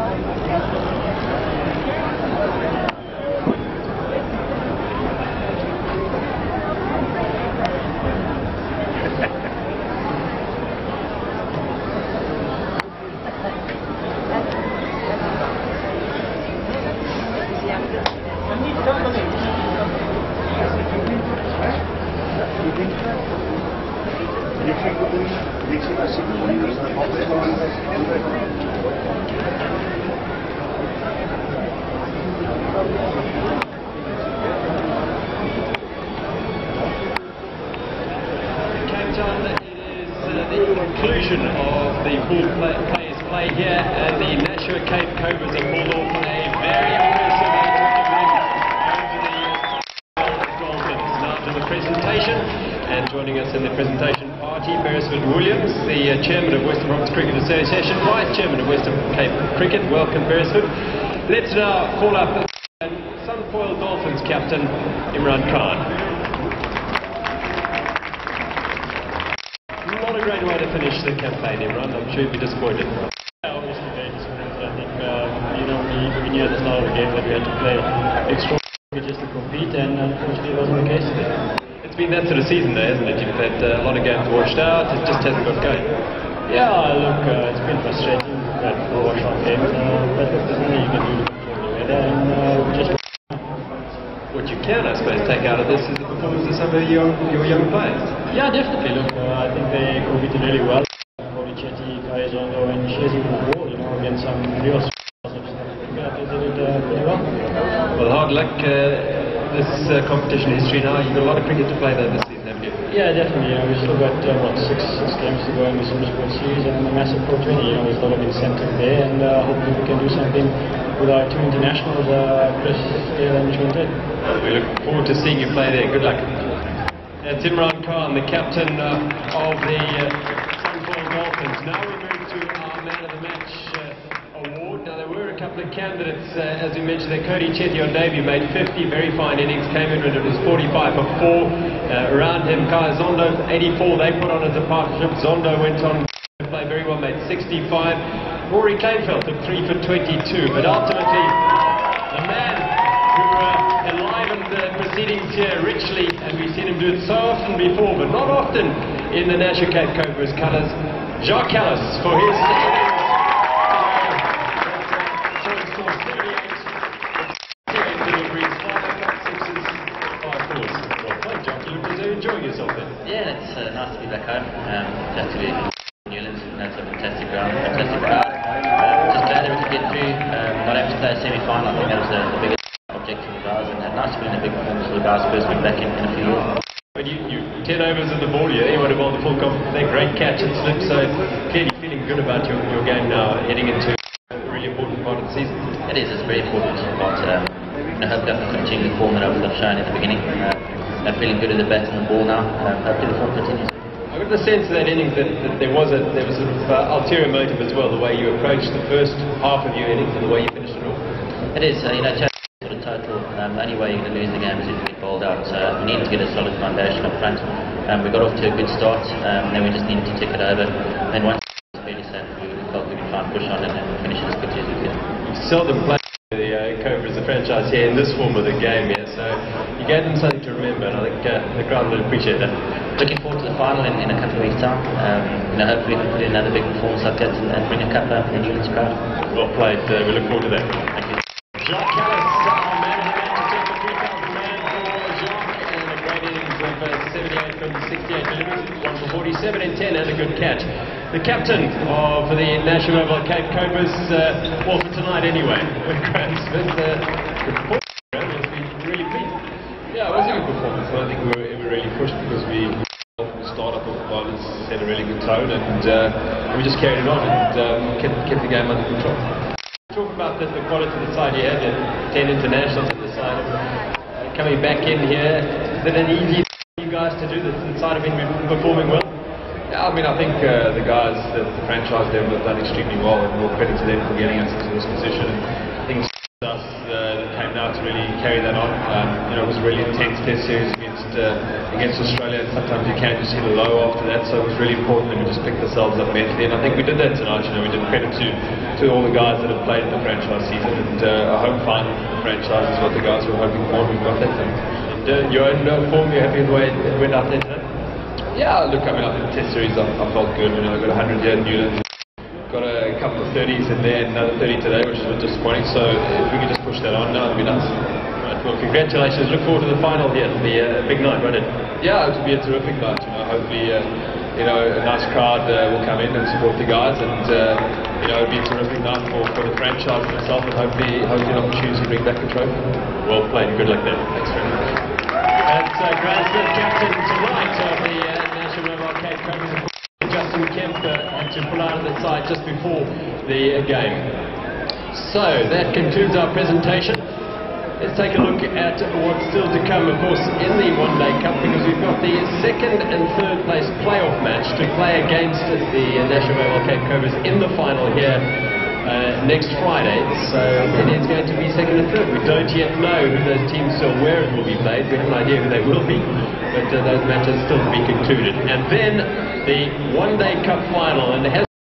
Conclusion of the pool players play here at the Nashua Cape Cobras have pulled off a very impressive win over the Dolphins. Now to the presentation, and joining us in the presentation party, Beresford Williams, the chairman of Western Province Cricket Association, vice chairman of Western Cape Cricket. Welcome, Beresford. Let's now call up Sunfoil Dolphins captain Imran Khan. Not a great way to finish the campaign, Imran. I'm sure you'll be disappointed. Obviously very disappointed. I think we knew at the start of the game that we had to play extraordinarily just to compete, and unfortunately it wasn't the case today. It's been that sort of season though, hasn't it? You've had a lot of games washed out, it just hasn't got going. Yeah, look, it's been frustrating that we washed out games, but there's nothing you can do to control the weather, and just... What you can, I suppose, take out of this is the performance of some of your young players. Yeah, definitely. Look, I think they competed really well. Cody Chetty, Kai Zondo, and Shezi Ball, against some real stars of South Africa. They did it pretty well. Well, hard luck. This competition history now. You've got a lot of cricket to play though this season, haven't you? Yeah, definitely. We've still got six games to go in the Super Sport Series and the massive Pro 20. There's a lot of incentive there, and hopefully we can do something with our two internationals, Chris Dale and Sean Ted. We look forward to seeing you play there. Good luck. That's Imran Khan, the captain of the Sunfoil Dolphins. Now we move to our Man of the Match award. Now there were a couple of candidates, as we mentioned, that Cody Chetty on debut made 50, very fine innings, came in when it was 45 for 4. Around him, Kai Zondo, 84, they put on as a partnership. Zondo went on to play very well, made 65. Rory Kleinfeld took 3 for 22, but ultimately the man who enlivened the proceedings here richly, and we've seen him do it so often before, but not often in the Nashua Cape Cobras colours, Jacques Kallis for his enjoying yourself then? Yeah, it's nice to be back home. Just to be in Newlands, it's a fantastic ground, fantastic crowd. Just glad that we could get through. Not having to play a semi-final, I think that was the biggest objective of ours, and nice to be in a big performance for the guys first been back in a few years. But you 10 overs of the ball here, anyone involved in the full competition, they great catch and slip, so clearly feeling good about your game now, heading into a really important part of the season. It is, it's very important, but hopefully I can continue the form that I've shown at the beginning. I'm feeling good at the bat and the ball now. Hopefully the form continues. I got the sense of that innings that there was a sort of ulterior motive as well, the way you approached the first half of your innings and the way you finished it off. It is, sort of total. The only way you're going to lose the game is if you get bowled out. We need to get a solid foundation up front. We got off to a good start, then we just needed to tick it over. Then once it was fairly safe, we felt we could try and push on and finish it as quickly as we could. You've seldom played the Cobras, the franchise here in this form of the game here, so you gave them something to remember, and I think the crowd will appreciate that. Looking forward to the final in a couple of weeks' time. Hopefully we can put in another big performance like that and bring a cup up in the Newlands crowd. Well played, we look forward to that. Thank you. Jacques Kallis, our man of the match, just over 3,000 man for Jacques, and a great innings of 78 from 68 deliveries, 1 for 47 and 10, and a good catch. The captain for the National Oval Cape Cobras, well for tonight anyway, with Graham Smith. The performance has been really pleased. Yeah, it was a good performance. I don't think we were ever really pushed because the start-up of the bowlers set a really good tone, and we just carried it on and kept the game under control. Talk about the quality of the side you had, 10 internationals on the side. Coming back in here, is it an easy for you guys to do this inside of being performing well? Yeah, I mean, I think the guys at the franchise level have done extremely well, and more credit to them for getting us into this position. I think us that came now tried to really carry that on. It was a really intense test series against Australia, and sometimes you can just hit a low after that, so it was really important that we just picked ourselves up mentally, and I think we did that tonight. We did credit to all the guys that have played in the franchise season, and a home final in the franchise is what the guys were hoping for, and we've got that thing. And your own form, you're happy with the way it went out there today? Yeah, look, I think the test series I felt good. I got 100 here at Newlands. Got a couple of 30s in there and another 30 today, which is a bit disappointing. So if we can just push that on now, it'd be nice. Right, well, congratulations. Look forward to the final here. It'll be a big night, won't it? Yeah, it'll be a terrific night. Hopefully, a nice crowd will come in and support the guys, and it'll be a terrific night for the franchise itself, and hopefully an opportunity to bring back the trophy. Well played. Good luck there. Thanks very much. That's Grant Smith, captain tonight of the National Mobile Cape Cobras. Justin Kemp had to pull out of the side just before the game. So that concludes our presentation. Let's take a look at what's still to come, of course, in the One Day Cup, because we've got the second and third place playoff match to play against the National Mobile Cape Cobras in the final here next Friday. So it is going to be second and third. We don't yet know who those teams or where it will be played. We have an idea who they will be, but those matches still to be concluded. And then the One Day Cup final, and it has